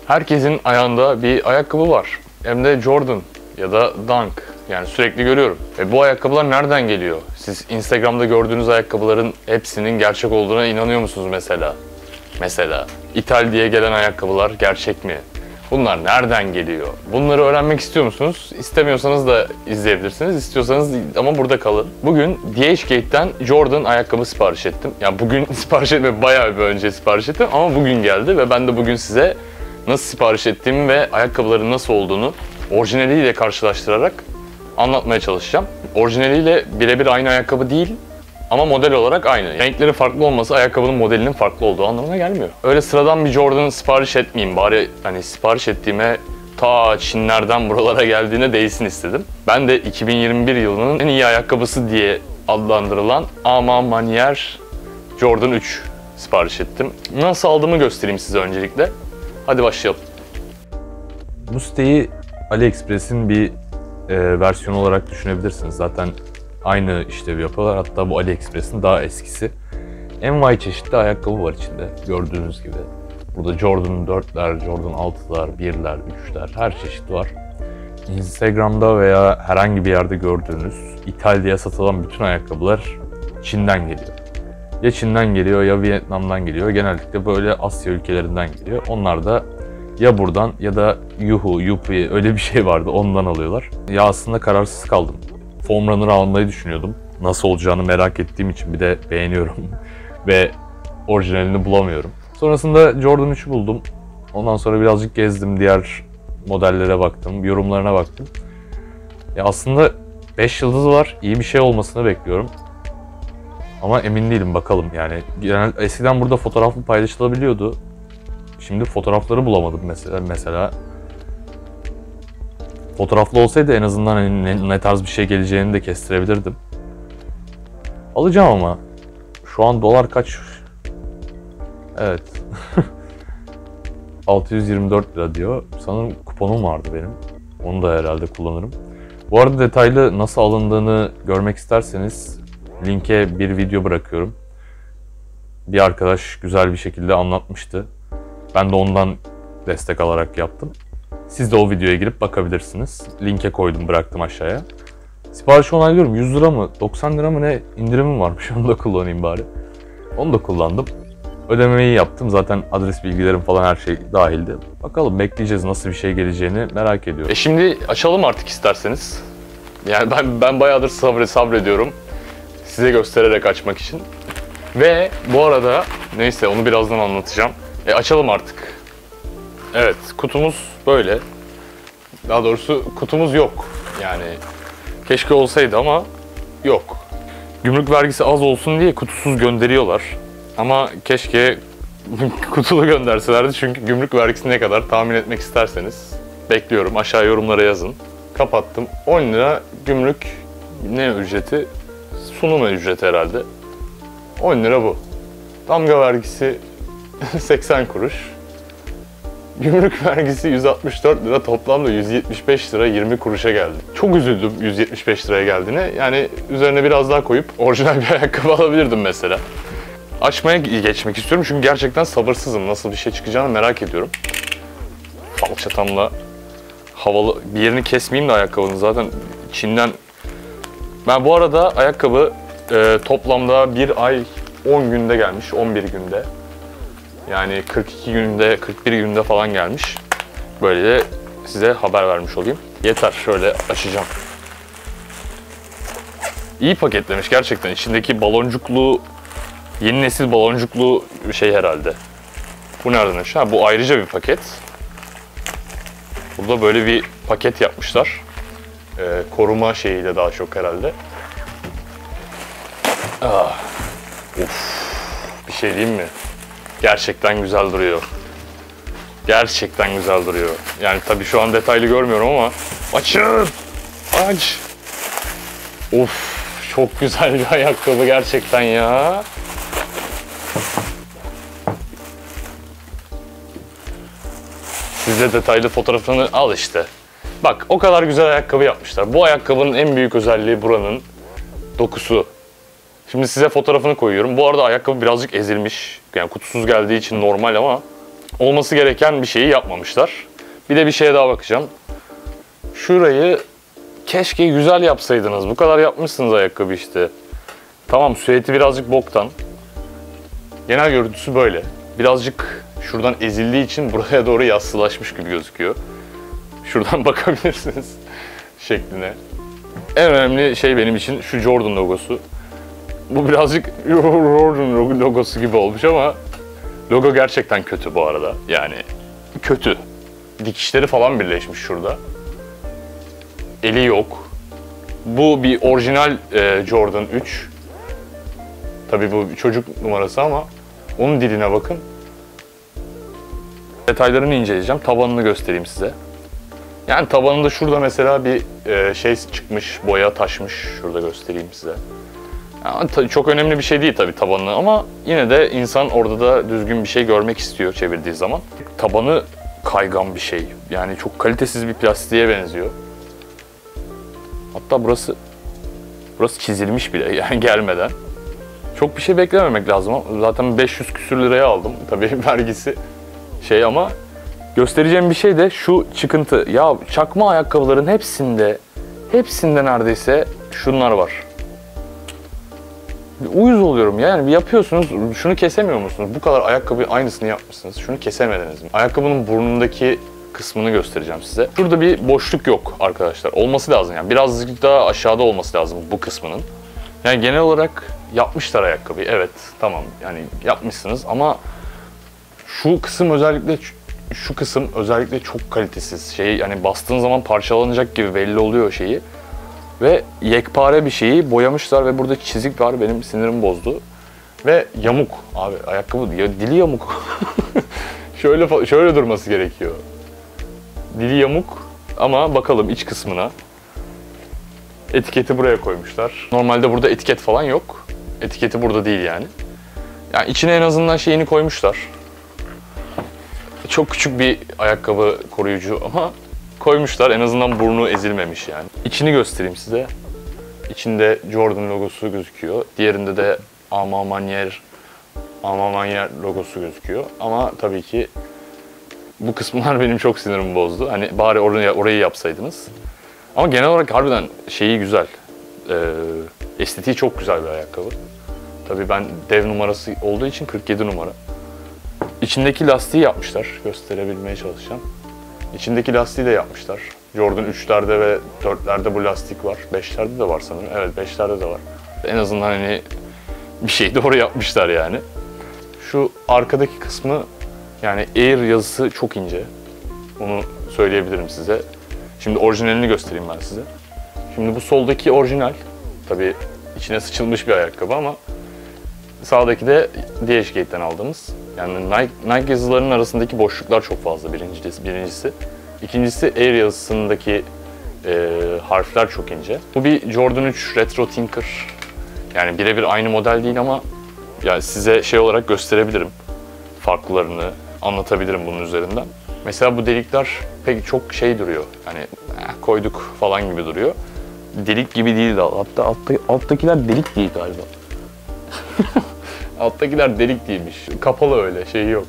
Herkesin ayağında bir ayakkabı var. Hem de Jordan ya da Dunk. Yani sürekli görüyorum. Bu ayakkabılar nereden geliyor? Siz Instagram'da gördüğünüz ayakkabıların hepsinin gerçek olduğuna inanıyor musunuz mesela? Mesela İthal diye gelen ayakkabılar gerçek mi? Bunlar nereden geliyor? Bunları öğrenmek istiyor musunuz? İstemiyorsanız da izleyebilirsiniz. İstiyorsanız ama burada kalın. Bugün DHgate'den Jordan ayakkabı sipariş ettim. Yani bugün sipariş etme, bayağı bir önce sipariş ettim ama bugün geldi ve ben de bugün size nasıl sipariş ettiğimi ve ayakkabıların nasıl olduğunu orijinaliyle karşılaştırarak anlatmaya çalışacağım. Orijinaliyle birebir aynı ayakkabı değil ama model olarak aynı. Renkleri farklı olması ayakkabının modelinin farklı olduğu anlamına gelmiyor. Öyle sıradan bir Jordan sipariş etmeyeyim bari, hani sipariş ettiğime ta Çinlerden buralara geldiğine değsin istedim. Ben de 2021 yılının en iyi ayakkabısı diye adlandırılan Ama Manier Jordan 3 sipariş ettim. Nasıl aldığımı göstereyim size öncelikle. Hadi başlayalım. Bu siteyi AliExpress'in bir versiyonu olarak düşünebilirsiniz. Zaten aynı işlevi yapıyorlar. Hatta bu AliExpress'in daha eskisi. NY çeşitli ayakkabı var içinde. Gördüğünüz gibi. Burada Jordan 4'ler, Jordan 6'lar, 1'ler, 3'ler her çeşit var. Instagram'da veya herhangi bir yerde gördüğünüz ithal diye satılan bütün ayakkabılar Çin'den geliyor. Ya Çin'den geliyor ya Vietnam'dan geliyor. Genellikle böyle Asya ülkelerinden geliyor. Onlar da ya buradan ya da Yuhu, Yupi öyle bir şey vardı ondan alıyorlar. Ya aslında kararsız kaldım. Foam Runner almayı düşünüyordum. Nasıl olacağını merak ettiğim için bir de beğeniyorum. Ve orijinalini bulamıyorum. Sonrasında Jordan 3'ü buldum. Ondan sonra birazcık gezdim, diğer modellere baktım, yorumlarına baktım. Ya aslında 5 yıldız var, iyi bir şey olmasını bekliyorum. Ama emin değilim, bakalım yani. Eskiden burada fotoğraflı paylaşılabiliyordu. Şimdi fotoğrafları bulamadım mesela. Fotoğraflı olsaydı en azından hani ne tarz bir şey geleceğini de kestirebilirdim. Alacağım ama. Şu an dolar kaç? Evet. 624 lira diyor. Sanırım kuponum vardı benim. Onu da herhalde kullanırım. Bu arada detaylı nasıl alındığını görmek isterseniz linke bir video bırakıyorum. Bir arkadaş güzel bir şekilde anlatmıştı. Ben de ondan destek alarak yaptım. Siz de o videoya girip bakabilirsiniz. Linke koydum, bıraktım aşağıya. Siparişi onaylıyorum. 100 lira mı 90 lira mı ne indirimim varmış. Onu da kullanayım bari. Onu da kullandım. Ödemeyi yaptım. Zaten adres bilgilerim falan her şey dahildi. Bakalım, bekleyeceğiz nasıl bir şey geleceğini, merak ediyorum. Şimdi açalım artık isterseniz. Yani ben bayağıdır sabrediyorum. Size göstererek açmak için. Ve bu arada neyse onu birazdan anlatacağım. Açalım artık. Evet, kutumuz böyle. Daha doğrusu kutumuz yok. Yani keşke olsaydı ama yok. Gümrük vergisi az olsun diye kutusuz gönderiyorlar. Ama keşke kutulu gönderselerdi çünkü gümrük vergisi ne kadar tahmin etmek isterseniz bekliyorum. Aşağı yorumlara yazın. Kapattım. 10 lira gümrük ne ücreti? Sunum ücreti herhalde. 10 lira bu. Damga vergisi 80 kuruş. Gümrük vergisi 164 lira, toplamda 175 lira 20 kuruşa geldi. Çok üzüldüm 175 liraya geldiğine. Yani üzerine biraz daha koyup orijinal bir ayakkabı alabilirdim mesela. Açmaya geçmek istiyorum çünkü gerçekten sabırsızım. Nasıl bir şey çıkacağını merak ediyorum. Falçatamla havalı bir yerini kesmeyeyim de ayakkabının, zaten Çin'den. Ben bu arada ayakkabı toplamda 1 ay 10 günde gelmiş, 11 günde. Yani 42 günde, 41 günde falan gelmiş. Böyle de size haber vermiş olayım. Yeter, şöyle açacağım. İyi paketlemiş gerçekten. İçindeki baloncuklu, yeni nesil baloncuklu bir şey herhalde. Bu nereden açıyor? Bu ayrıca bir paket. Burada böyle bir paket yapmışlar. Koruma şeyiyle daha çok herhalde. Bir şey diyeyim mi? Gerçekten güzel duruyor. Gerçekten güzel duruyor. Yani tabii şu an detaylı görmüyorum ama açın! Aç! Of! Çok güzel bir ayakkabı gerçekten ya. Size detaylı fotoğrafını al işte. Bak, o kadar güzel ayakkabı yapmışlar. Bu ayakkabının en büyük özelliği buranın dokusu. Şimdi size fotoğrafını koyuyorum. Bu arada ayakkabı birazcık ezilmiş. Yani kutusuz geldiği için normal ama olması gereken bir şeyi yapmamışlar. Bir de bir şeye daha bakacağım. Şurayı keşke güzel yapsaydınız. Bu kadar yapmışsınız ayakkabı işte. Tamam, süeti birazcık boktan. Genel görüntüsü böyle. Birazcık şuradan ezildiği için buraya doğru yassılaşmış gibi gözüküyor. Şuradan bakabilirsiniz şekline. En önemli şey benim için şu Jordan logosu. Bu birazcık Jordan logosu gibi olmuş ama logo gerçekten kötü bu arada. Yani kötü. Dikişleri falan birleşmiş şurada. Eli yok. Bu bir orijinal Jordan 3. Tabii bu çocuk numarası ama onun diline bakın. Detaylarını inceleyeceğim. Tabanını göstereyim size. Yani tabanında şurada mesela bir şey çıkmış, boya taşmış. Şurada göstereyim size. Yani çok önemli bir şey değil tabii tabanı ama yine de insan orada da düzgün bir şey görmek istiyor çevirdiği zaman. Tabanı kaygan bir şey. Yani çok kalitesiz bir plastiğe benziyor. Hatta burası çizilmiş bile yani gelmeden. Çok bir şey beklememek lazım. Zaten 500 küsür liraya aldım. Tabii vergisi şey ama göstereceğim bir şey de şu çıkıntı. Ya çakma ayakkabıların hepsinde neredeyse şunlar var. Uyuz oluyorum yani yapıyorsunuz, şunu kesemiyor musunuz? Bu kadar ayakkabı aynısını yapmışsınız, şunu kesemediniz mi? Ayakkabının burnundaki kısmını göstereceğim size. Şurada bir boşluk yok arkadaşlar. Olması lazım yani. Birazcık daha aşağıda olması lazım bu kısmının. Yani genel olarak yapmışlar ayakkabıyı. Evet, tamam. Yani yapmışsınız ama şu kısım özellikle çok kalitesiz. Yani bastığın zaman parçalanacak gibi belli oluyor şeyi. Ve yekpare bir şeyi boyamışlar ve burada çizik var. Benim sinirimi bozdu. Ve yamuk. Abi ayakkabı dili yamuk. şöyle durması gerekiyor. Dili yamuk ama bakalım iç kısmına. Etiketi buraya koymuşlar. Normalde burada etiket falan yok. Etiketi burada değil yani. Yani içine en azından şeyini koymuşlar. Çok küçük bir ayakkabı koruyucu ama koymuşlar. En azından burnu ezilmemiş yani. İçini göstereyim size. İçinde Jordan logosu gözüküyor. Diğerinde de A Ma Maniére logosu gözüküyor. Ama tabii ki bu kısımlar benim çok sinirimi bozdu. Hani bari orayı yapsaydınız. Ama genel olarak harbiden şeyi güzel. Estetiği çok güzel bir ayakkabı. Tabii ben dev numarası olduğu için 47 numara. İçindeki lastiği yapmışlar. Gösterebilmeye çalışacağım. İçindeki lastiği de yapmışlar. Jordan 3'lerde ve 4'lerde bu lastik var. 5'lerde de var sanırım. Evet 5'lerde de var. En azından hani bir şey doğru yapmışlar yani. Şu arkadaki kısmı yani Air yazısı çok ince. Onu söyleyebilirim size. Şimdi orijinalini göstereyim ben size. Şimdi bu soldaki orijinal. Tabii içine sıçılmış bir ayakkabı ama sağdaki de DHgate'den aldığımız. Yani Nike yazılarının arasındaki boşluklar çok fazla birincisi. İkincisi Air yazısındaki harfler çok ince. Bu bir Jordan 3 Retro Tinker. Yani birebir aynı model değil ama yani size şey olarak gösterebilirim. Farklarını anlatabilirim bunun üzerinden. Mesela bu delikler pek çok şey duruyor. Hani koyduk falan gibi duruyor. Delik gibi değil de hatta alttakiler delik değil galiba. Alttakiler delik değilmiş. Kapalı öyle şey yok.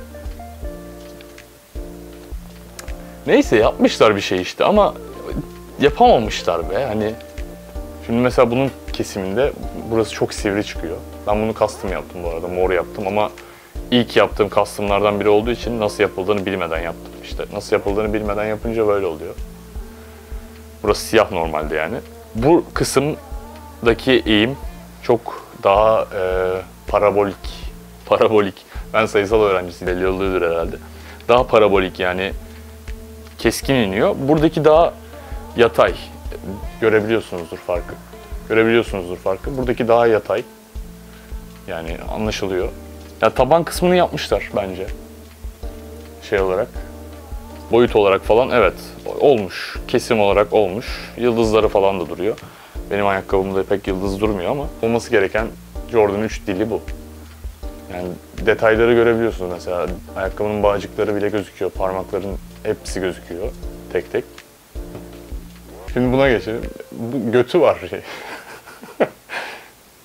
Neyse yapmışlar bir şey işte ama yapamamışlar be. Hani şimdi mesela bunun kesiminde burası çok sivri çıkıyor. Ben bunu custom yaptım bu arada. Mor yaptım ama ilk yaptığım custom'lardan biri olduğu için nasıl yapıldığını bilmeden yaptım. İşte nasıl yapıldığını bilmeden yapınca böyle oluyor. Burası siyah normalde yani. Bu kısımdaki eğim çok daha parabolik. Ben sayısal öğrencisiyim, belli oluyordur herhalde. Daha parabolik yani keskin iniyor. Buradaki daha yatay. Görebiliyorsunuzdur farkı. Buradaki daha yatay. Yani anlaşılıyor. Ya taban kısmını yapmışlar bence. Şey olarak. Boyut olarak falan evet olmuş. Kesim olarak olmuş. Yıldızları falan da duruyor. Benim ayakkabımda pek yıldız durmuyor ama olması gereken Jordan 3 dili bu. Yani detayları görebiliyorsunuz mesela. Ayakkabının bağcıkları bile gözüküyor. Parmakların hepsi gözüküyor. Tek tek. Şimdi buna geçelim. Bu götü var.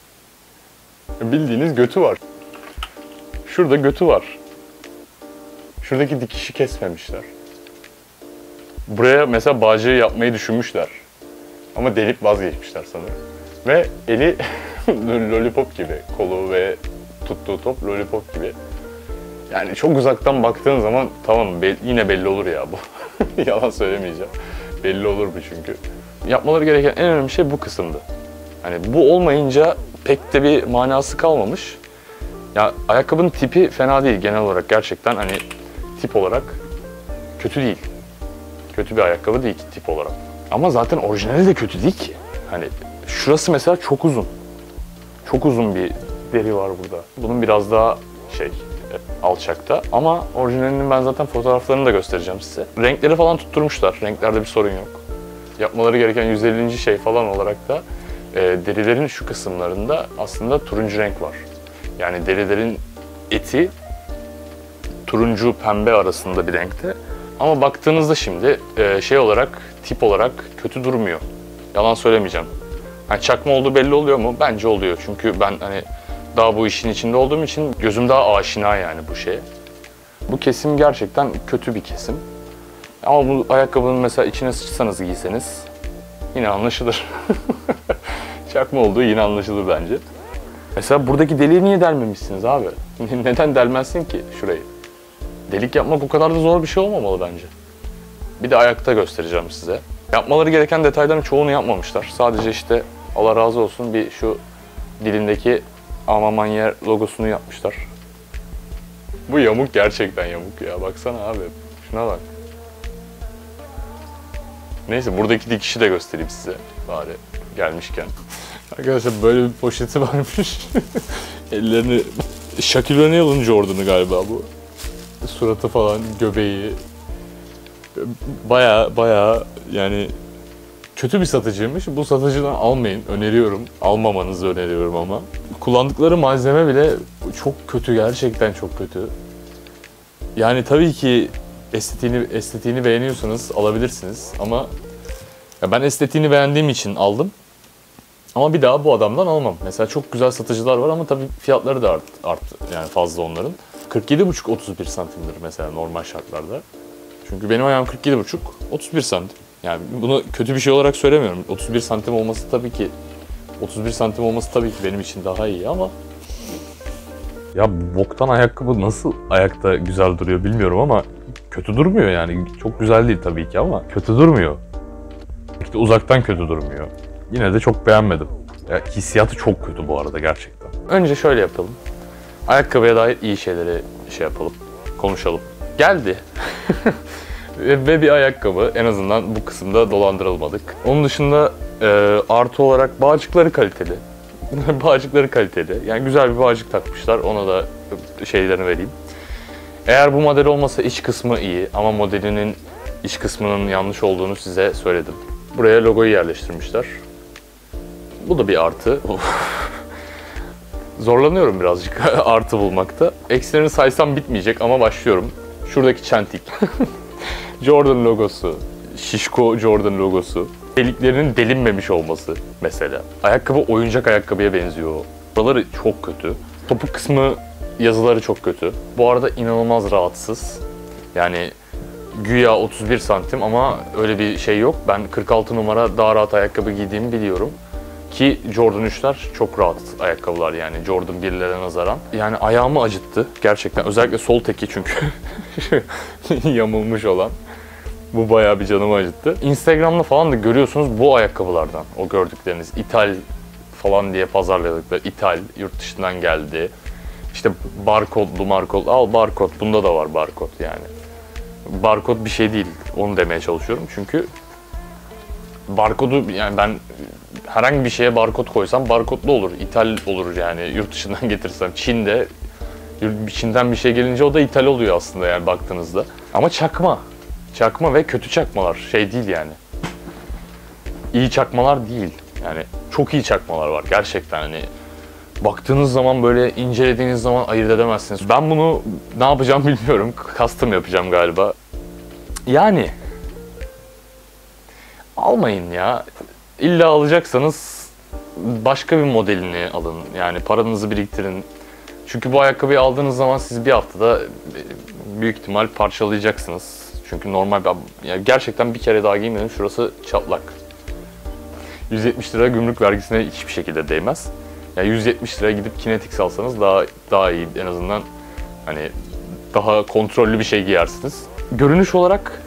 Bildiğiniz götü var. Şurada götü var. Şuradaki dikişi kesmemişler. Buraya mesela bağcığı yapmayı düşünmüşler. Ama delip vazgeçmişler sanırım. Ve eli lollipop gibi. Kolu ve tuttuğu top lollipop gibi. Yani çok uzaktan baktığın zaman tamam yine belli olur ya bu. Yalan söylemeyeceğim. Belli olur bu çünkü. Yapmaları gereken en önemli şey bu kısımdı. Hani bu olmayınca pek de bir manası kalmamış. Ya ayakkabının tipi fena değil genel olarak gerçekten hani tip olarak kötü değil. Kötü bir ayakkabı değil tip olarak. Ama zaten orijinali de kötü değil ki. Hani şurası mesela çok uzun. Çok uzun bir deri var burada. Bunun biraz daha alçakta. Ama orijinalinin ben zaten fotoğraflarını da göstereceğim size. Renkleri falan tutturmuşlar. Renklerde bir sorun yok. Yapmaları gereken 150. şey falan olarak da derilerin şu kısımlarında aslında turuncu renk var. Yani derilerin eti turuncu pembe arasında bir renkte. Ama baktığınızda şimdi olarak, tip olarak kötü durmuyor. Yalan söylemeyeceğim. Yani çakma olduğu belli oluyor mu? Bence oluyor. Çünkü ben hani daha bu işin içinde olduğum için gözüm daha aşina yani bu şeye. Bu kesim gerçekten kötü bir kesim. Ama bu ayakkabının mesela içine sıçsanız giyseniz yine anlaşılır. Çakma olduğu yine anlaşılır bence. Mesela buradaki deliği niye delmemişsiniz abi? Neden delmezsin ki şurayı? Delik yapmak o kadar da zor bir şey olmamalı bence. Bir de ayakta göstereceğim size. Yapmaları gereken detayların çoğunu yapmamışlar. Sadece işte Allah razı olsun bir şu dilindeki Amamanier logosunu yapmışlar. Bu yamuk gerçekten yamuk ya. Baksana abi. Şuna bak. Neyse buradaki dikişi de göstereyim size bari gelmişken. Arkadaşlar böyle bir poşeti varmış. Ellerini... Shaquille O'Neal'ın Jordan'ı galiba bu. Suratı falan, göbeği. Baya yani kötü bir satıcıymış. Bu satıcıdan almayın. Öneriyorum. Almamanızı öneriyorum ama. Kullandıkları malzeme bile çok kötü. Gerçekten çok kötü. Yani tabii ki estetiğini beğeniyorsanız alabilirsiniz ama ya ben estetiğini beğendiğim için aldım. Ama bir daha bu adamdan almam. Mesela çok güzel satıcılar var ama tabii fiyatları da arttı yani fazla onların. 47,5-31 santimdir mesela normal şartlarda. Çünkü benim ayağım 47,5, 31 santim. Yani bunu kötü bir şey olarak söylemiyorum. 31 santim olması tabii ki benim için daha iyi ama ya boktan ayakkabı nasıl ayakta güzel duruyor bilmiyorum ama kötü durmuyor yani. Çok güzel değil tabii ki ama kötü durmuyor. İşte uzaktan kötü durmuyor. Yine de çok beğenmedim. Ya hissiyatı çok kötü bu arada gerçekten. Önce şöyle yapalım. Ayakkabıya dair iyi şeyleri yapalım, konuşalım. Geldi. Ve bir ayakkabı. En azından bu kısımda dolandırılmadık. Onun dışında artı olarak bağcıkları kaliteli. Bağcıkları kaliteli. Yani güzel bir bağcık takmışlar. Ona da şeylerini vereyim. Eğer bu model olmasa iç kısmı iyi ama modelinin iç kısmının yanlış olduğunu size söyledim. Buraya logoyu yerleştirmişler. Bu da bir artı. Zorlanıyorum birazcık artı bulmakta. Eksilerini saysam bitmeyecek ama başlıyorum. Şuradaki çentik. Jordan logosu. Şişko Jordan logosu. Deliklerinin delinmemiş olması mesela. Ayakkabı oyuncak ayakkabıya benziyor. Buraları çok kötü. Topuk kısmı yazıları çok kötü. Bu arada inanılmaz rahatsız. Yani güya 31 santim ama öyle bir şey yok. Ben 46 numara daha rahat ayakkabı giydiğimi biliyorum. Ki Jordan 3'ler çok rahat ayakkabılar yani Jordan 1'lere nazaran. Yani ayağımı acıttı gerçekten. Özellikle sol teki çünkü yamulmuş olan. Bu bayağı bir canımı acıttı. Instagram'da falan da görüyorsunuz bu ayakkabılardan. O gördükleriniz ithal falan diye pazarladıkları ithal yurt dışından geldi. İşte barkodlu al barkod. Bunda da var barkod yani. Barkod bir şey değil. Onu demeye çalışıyorum. Çünkü barkodu yani ben herhangi bir şeye barkod koysam barkodlu olur. İthal olur yani yurt dışından getirsem. Çin'den bir şey gelince o da ithal oluyor aslında yani baktığınızda. Ama çakma. Çakma ve kötü çakmalar. Şey değil yani. İyi çakmalar değil. Yani çok iyi çakmalar var gerçekten hani. Baktığınız zaman böyle incelediğiniz zaman ayırt edemezsiniz. Ben bunu ne yapacağım bilmiyorum. Custom yapacağım galiba. Yani almayın ya. İlla alacaksanız başka bir modelini alın. Yani paranızı biriktirin. Çünkü bu ayakkabıyı aldığınız zaman siz bir haftada büyük ihtimal parçalayacaksınız. Çünkü normal yani gerçekten bir kere daha giymedim, şurası çatlak. 170 lira gümrük vergisine hiçbir şekilde değmez. Yani 170 liraya gidip Kinetix alsanız daha iyi, en azından hani daha kontrollü bir şey giyersiniz. Görünüş olarak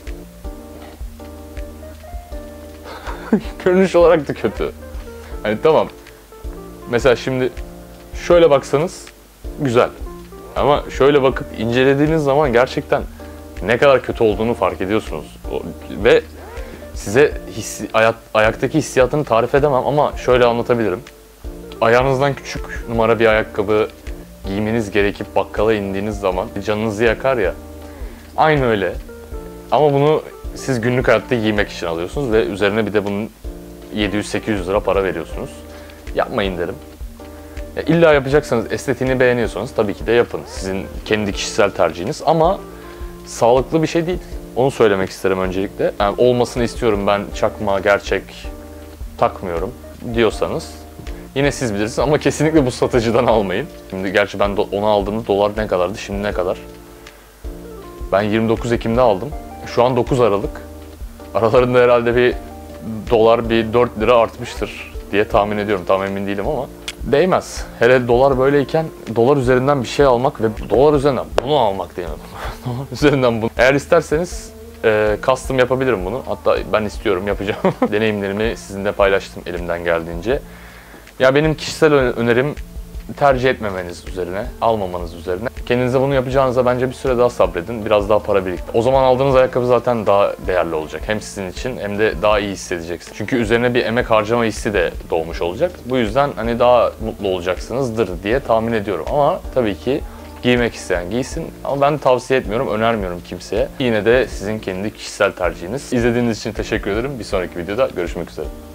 görünüş olarak da kötü. Hani tamam. Mesela şimdi şöyle baksanız güzel. Ama şöyle bakıp incelediğiniz zaman gerçekten ne kadar kötü olduğunu fark ediyorsunuz. Ve size ayaktaki hissiyatını tarif edemem ama şöyle anlatabilirim. Ayağınızdan küçük numara bir ayakkabı giymeniz gerekip bakkala indiğiniz zaman canınızı yakar ya. Aynı öyle. Ama bunu siz günlük hayatta giymek için alıyorsunuz ve üzerine bir de bunun 700-800 lira para veriyorsunuz. Yapmayın derim. Ya illa yapacaksanız, estetiğini beğeniyorsanız tabii ki de yapın. Sizin kendi kişisel tercihiniz ama sağlıklı bir şey değil. Onu söylemek isterim öncelikle. Yani olmasını istiyorum, ben çakma, gerçek takmıyorum diyorsanız yine siz bilirsiniz ama kesinlikle bu satıcıdan almayın. Şimdi gerçi ben onu aldığımda dolar ne kadardı, şimdi ne kadar? Ben 29 Ekim'de aldım. Şu an 9 Aralık. Aralarında herhalde bir dolar bir 4 lira artmıştır diye tahmin ediyorum. Tam emin değilim ama değmez. Hele dolar böyleyken dolar üzerinden bir şey almak ve dolar üzerinden bunu almak diyemedim. Dolar üzerinden bunu. Eğer isterseniz custom yapabilirim bunu. Hatta ben istiyorum, yapacağım. Deneyimlerimi sizinle paylaştım elimden geldiğince. Ya benim kişisel önerim tercih etmemeniz üzerine, almamanız üzerine. Kendinize bunu yapacağınıza bence bir süre daha sabredin, biraz daha para biriktirin. O zaman aldığınız ayakkabı zaten daha değerli olacak. Hem sizin için hem de daha iyi hissedeceksiniz. Çünkü üzerine bir emek harcama hissi de doğmuş olacak. Bu yüzden hani daha mutlu olacaksınızdır diye tahmin ediyorum. Ama tabii ki giymek isteyen giysin. Ama ben tavsiye etmiyorum, önermiyorum kimseye. Yine de sizin kendi kişisel tercihiniz. İzlediğiniz için teşekkür ederim. Bir sonraki videoda görüşmek üzere.